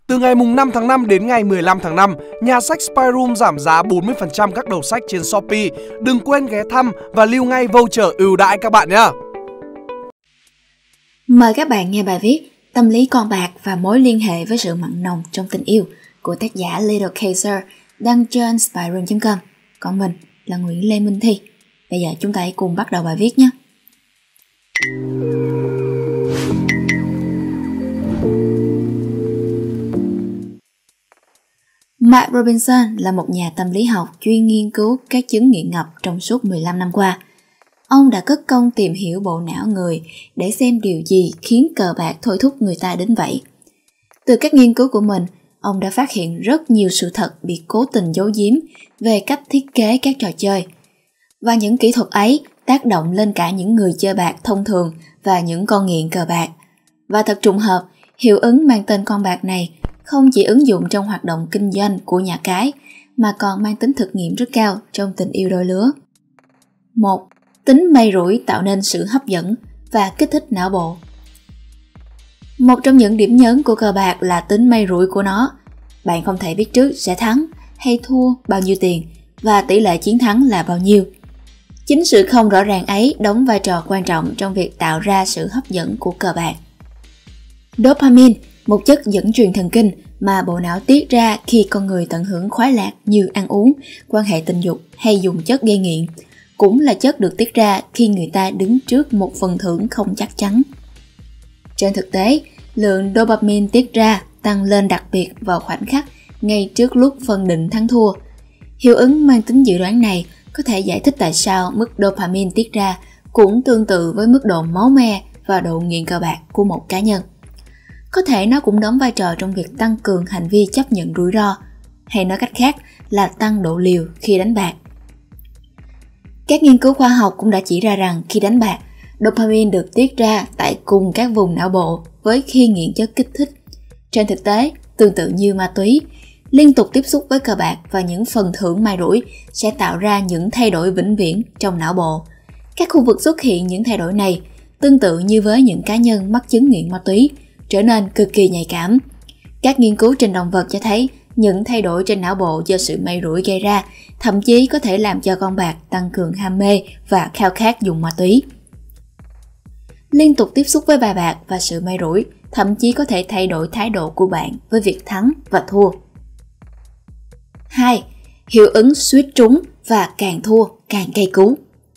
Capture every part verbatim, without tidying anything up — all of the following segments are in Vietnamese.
Từ ngày năm tháng năm đến ngày mười lăm tháng năm, nhà sách Spyroom giảm giá bốn mươi phần trăm các đầu sách trên Shopee. Đừng quên ghé thăm và lưu ngay voucher ưu đãi các bạn nhé. Mời các bạn nghe bài viết Tâm lý con bạc và mối liên hệ với sự mặn nồng trong tình yêu của tác giả Little Kaiser đăng trên spyroom chấm com. Còn mình là Nguyễn Lê Minh Thi. Bây giờ chúng ta hãy cùng bắt đầu bài viết nhé. Mark Robinson là một nhà tâm lý học chuyên nghiên cứu các chứng nghiện ngập trong suốt mười lăm năm qua. Ông đã cất công tìm hiểu bộ não người để xem điều gì khiến cờ bạc thôi thúc người ta đến vậy. Từ các nghiên cứu của mình, ông đã phát hiện rất nhiều sự thật bị cố tình giấu giếm về cách thiết kế các trò chơi. Và những kỹ thuật ấy tác động lên cả những người chơi bạc thông thường và những con nghiện cờ bạc. Và thật trùng hợp, hiệu ứng mang tên con bạc này không chỉ ứng dụng trong hoạt động kinh doanh của nhà cái, mà còn mang tính thực nghiệm rất cao trong tình yêu đôi lứa. một. Tính may rủi tạo nên sự hấp dẫn và kích thích não bộ. Một trong những điểm nhấn của cờ bạc là tính may rủi của nó. Bạn không thể biết trước sẽ thắng hay thua bao nhiêu tiền và tỷ lệ chiến thắng là bao nhiêu. Chính sự không rõ ràng ấy đóng vai trò quan trọng trong việc tạo ra sự hấp dẫn của cờ bạc. Dopamine, một chất dẫn truyền thần kinh mà bộ não tiết ra khi con người tận hưởng khoái lạc như ăn uống, quan hệ tình dục hay dùng chất gây nghiện, cũng là chất được tiết ra khi người ta đứng trước một phần thưởng không chắc chắn. Trên thực tế, lượng dopamine tiết ra tăng lên đặc biệt vào khoảnh khắc ngay trước lúc phân định thắng thua. Hiệu ứng mang tính dự đoán này có thể giải thích tại sao mức dopamine tiết ra cũng tương tự với mức độ máu me và độ nghiện cờ bạc của một cá nhân. Có thể nó cũng đóng vai trò trong việc tăng cường hành vi chấp nhận rủi ro, hay nói cách khác là tăng độ liều khi đánh bạc. Các nghiên cứu khoa học cũng đã chỉ ra rằng khi đánh bạc, dopamine được tiết ra tại cùng các vùng não bộ với khi nghiện chất kích thích. Trên thực tế, tương tự như ma túy, liên tục tiếp xúc với cờ bạc và những phần thưởng may rủi sẽ tạo ra những thay đổi vĩnh viễn trong não bộ. Các khu vực xuất hiện những thay đổi này, tương tự như với những cá nhân mắc chứng nghiện ma túy, trở nên cực kỳ nhạy cảm. Các nghiên cứu trên động vật cho thấy những thay đổi trên não bộ do sự may rủi gây ra thậm chí có thể làm cho con bạc tăng cường ham mê và khao khát dùng ma túy. Liên tục tiếp xúc với bài bạc và sự may rủi thậm chí có thể thay đổi thái độ của bạn với việc thắng và thua. hai. Hiệu ứng suýt trúng và càng thua càng cay cú.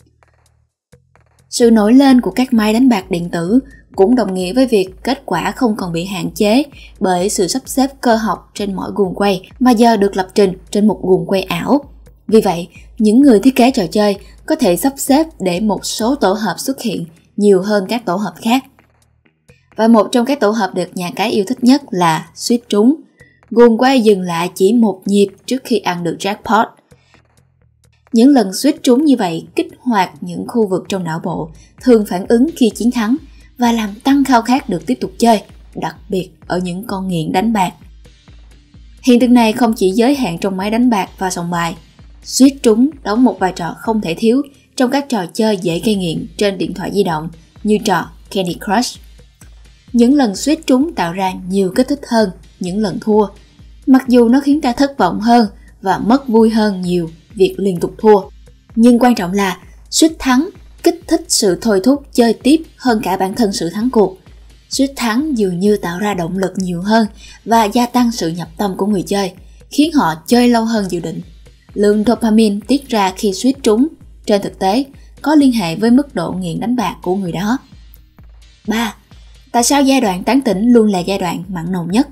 Sự nổi lên của các máy đánh bạc điện tử cũng đồng nghĩa với việc kết quả không còn bị hạn chế bởi sự sắp xếp cơ học trên mỗi guồng quay mà giờ được lập trình trên một guồng quay ảo. Vì vậy, những người thiết kế trò chơi có thể sắp xếp để một số tổ hợp xuất hiện nhiều hơn các tổ hợp khác. Và một trong các tổ hợp được nhà cái yêu thích nhất là suýt trúng. Guồng quay dừng lại chỉ một nhịp trước khi ăn được jackpot. Những lần suýt trúng như vậy kích hoạt những khu vực trong não bộ thường phản ứng khi chiến thắng và làm tăng khao khát được tiếp tục chơi, đặc biệt ở những con nghiện đánh bạc. Hiện tượng này không chỉ giới hạn trong máy đánh bạc và sòng bài. Suýt trúng đóng một vai trò không thể thiếu trong các trò chơi dễ gây nghiện trên điện thoại di động như trò Candy Crush. Những lần suýt trúng tạo ra nhiều kích thích hơn những lần thua, mặc dù nó khiến ta thất vọng hơn và mất vui hơn nhiều việc liên tục thua. Nhưng quan trọng là suýt thắng kích thích sự thôi thúc chơi tiếp hơn cả bản thân sự thắng cuộc. Suýt thắng dường như tạo ra động lực nhiều hơn và gia tăng sự nhập tâm của người chơi, khiến họ chơi lâu hơn dự định. Lượng dopamine tiết ra khi suýt trúng, trên thực tế, có liên hệ với mức độ nghiện đánh bạc của người đó. ba. Tại sao giai đoạn tán tỉnh luôn là giai đoạn mặn nồng nhất?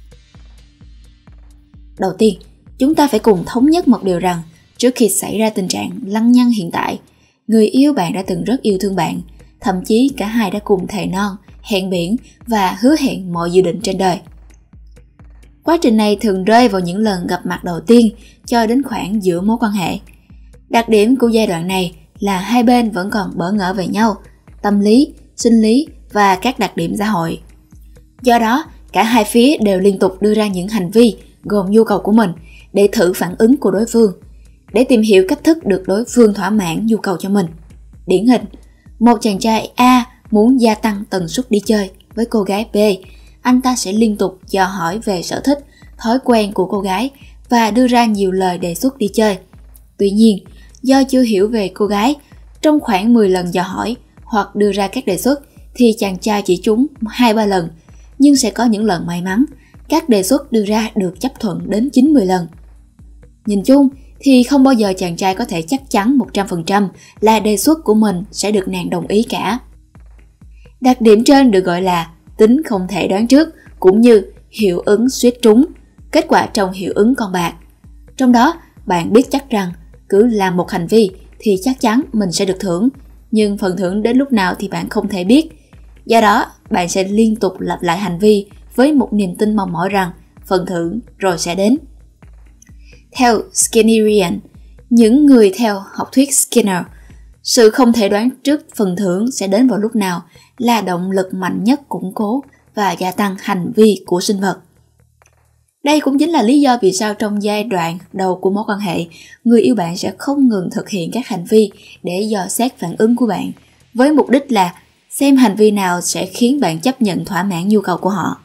Đầu tiên, chúng ta phải cùng thống nhất một điều rằng, trước khi xảy ra tình trạng lăng nhăng hiện tại, người yêu bạn đã từng rất yêu thương bạn, thậm chí cả hai đã cùng thề non, hẹn biển và hứa hẹn mọi dự định trên đời. Quá trình này thường rơi vào những lần gặp mặt đầu tiên cho đến khoảng giữa mối quan hệ. Đặc điểm của giai đoạn này là hai bên vẫn còn bỡ ngỡ về nhau, tâm lý, sinh lý và các đặc điểm xã hội. Do đó, cả hai phía đều liên tục đưa ra những hành vi gồm nhu cầu của mình để thử phản ứng của đối phương, để tìm hiểu cách thức được đối phương thỏa mãn nhu cầu cho mình. Điển hình, một chàng trai A muốn gia tăng tần suất đi chơi với cô gái B. anh ta sẽ liên tục dò hỏi về sở thích, thói quen của cô gái và đưa ra nhiều lời đề xuất đi chơi. Tuy nhiên, do chưa hiểu về cô gái, trong khoảng mười lần dò hỏi hoặc đưa ra các đề xuất thì chàng trai chỉ trúng hai ba lần, nhưng sẽ có những lần may mắn, các đề xuất đưa ra được chấp thuận đến chín mươi lần. Nhìn chung thì không bao giờ chàng trai có thể chắc chắn một trăm phần trăm là đề xuất của mình sẽ được nàng đồng ý cả. Đặc điểm trên được gọi là tính không thể đoán trước, cũng như hiệu ứng suýt trúng, kết quả trong hiệu ứng con bạc. Trong đó, bạn biết chắc rằng cứ làm một hành vi thì chắc chắn mình sẽ được thưởng, nhưng phần thưởng đến lúc nào thì bạn không thể biết. Do đó, bạn sẽ liên tục lặp lại hành vi với một niềm tin mong mỏi rằng phần thưởng rồi sẽ đến. Theo Skinnerian, những người theo học thuyết Skinner, sự không thể đoán trước phần thưởng sẽ đến vào lúc nào là động lực mạnh nhất củng cố và gia tăng hành vi của sinh vật. Đây cũng chính là lý do vì sao trong giai đoạn đầu của mối quan hệ, người yêu bạn sẽ không ngừng thực hiện các hành vi để dò xét phản ứng của bạn, với mục đích là xem hành vi nào sẽ khiến bạn chấp nhận thỏa mãn nhu cầu của họ.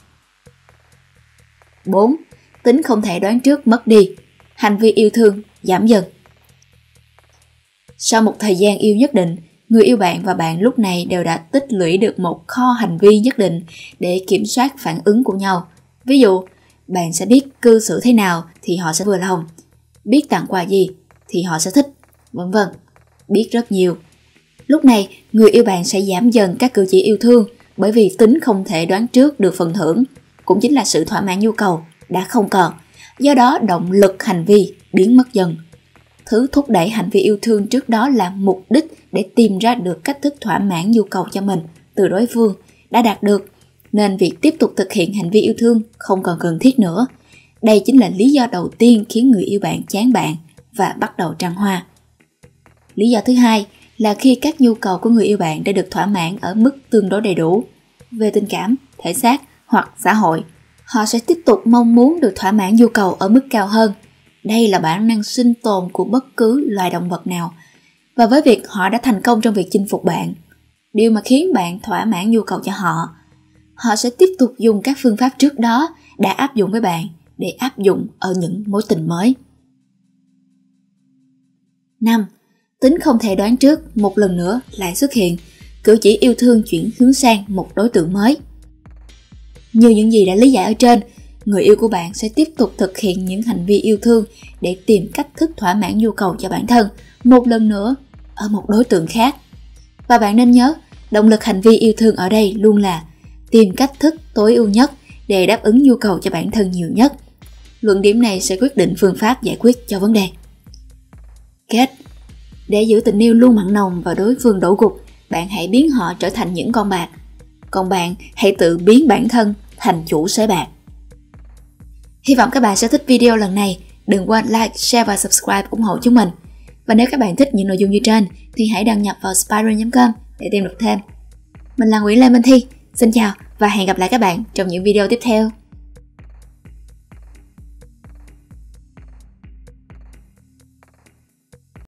bốn. Tính không thể đoán trước mất đi, hành vi yêu thương giảm dần. Sau một thời gian yêu nhất định, người yêu bạn và bạn lúc này đều đã tích lũy được một kho hành vi nhất định để kiểm soát phản ứng của nhau. Ví dụ, bạn sẽ biết cư xử thế nào thì họ sẽ vừa lòng, biết tặng quà gì thì họ sẽ thích, vân vân. Biết rất nhiều. Lúc này, người yêu bạn sẽ giảm dần các cử chỉ yêu thương bởi vì tính không thể đoán trước được phần thưởng, cũng chính là sự thỏa mãn nhu cầu, đã không còn. Do đó, động lực hành vi biến mất dần. Thứ thúc đẩy hành vi yêu thương trước đó là mục đích để tìm ra được cách thức thỏa mãn nhu cầu cho mình từ đối phương đã đạt được, nên việc tiếp tục thực hiện hành vi yêu thương không còn cần thiết nữa. Đây chính là lý do đầu tiên khiến người yêu bạn chán bạn và bắt đầu trăng hoa. Lý do thứ hai là khi các nhu cầu của người yêu bạn đã được thỏa mãn ở mức tương đối đầy đủ về tình cảm, thể xác hoặc xã hội, họ sẽ tiếp tục mong muốn được thỏa mãn nhu cầu ở mức cao hơn. Đây là bản năng sinh tồn của bất cứ loài động vật nào. Và với việc họ đã thành công trong việc chinh phục bạn, điều mà khiến bạn thỏa mãn nhu cầu cho họ, họ sẽ tiếp tục dùng các phương pháp trước đó đã áp dụng với bạn để áp dụng ở những mối tình mới. năm. Tính không thể đoán trước một lần nữa lại xuất hiện, cử chỉ yêu thương chuyển hướng sang một đối tượng mới. Như những gì đã lý giải ở trên, người yêu của bạn sẽ tiếp tục thực hiện những hành vi yêu thương để tìm cách thức thỏa mãn nhu cầu cho bản thân một lần nữa ở một đối tượng khác. Và bạn nên nhớ, động lực hành vi yêu thương ở đây luôn là tìm cách thức tối ưu nhất để đáp ứng nhu cầu cho bản thân nhiều nhất. Luận điểm này sẽ quyết định phương pháp giải quyết cho vấn đề. Kết. Để giữ tình yêu luôn mặn nồng và đối phương đổ gục, bạn hãy biến họ trở thành những con bạc. Còn bạn hãy tự biến bản thân thành chủ sới bạc. Hy vọng các bạn sẽ thích video lần này. Đừng quên like, share và subscribe ủng hộ chúng mình. Và nếu các bạn thích những nội dung như trên thì hãy đăng nhập vào spiral chấm com để tìm đọc thêm. Mình là Nguyễn Lê Minh Thi. Xin chào và hẹn gặp lại các bạn trong những video tiếp theo.